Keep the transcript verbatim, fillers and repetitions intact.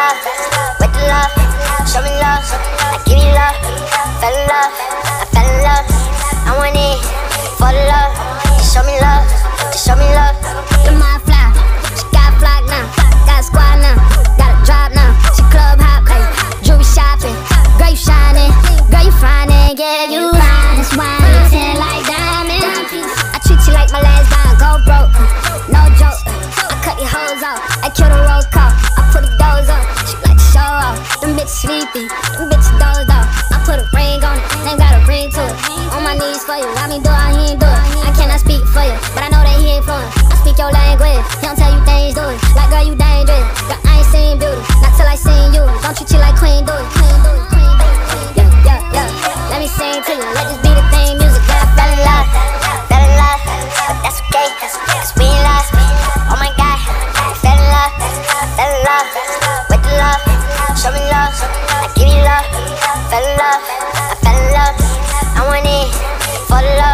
love with the love. Show me love, I give you love. Fell in love, I fell in love. I want it for the love. Just show me love, just show me love. The mind fly, she got a flock now, got a squad now, got a drop now. She club hop, ay, jewelry shopping. Girl you shining, girl you finding, yeah you fine. That's why you ten like diamonds. I treat you like my last dime, go broke, no joke. I cut your hoes off, I kill the roll call. I put the doors on, she like to show off. Them bitches sleepy, them bitches dozed off. I put a ring on it, name got a ring to it. On my knees for you, I mean do it, he ain't do it. I cannot speak for you, but I know that he ain't fluent. I speak your language, he don't tell you things, do it. Like girl you dangerous, girl I ain't seen beauty, not till I seen you. Don't treat you like queen, do it. Yeah, yeah, yeah, let me sing to you, let this be the theme music. I fell in love, fell in love, but that's okay, cause we in love. Oh my God, I fell in love, fell in love with the love. Show me love, I give you love. Fell in love, I fell in love. I want it for the love.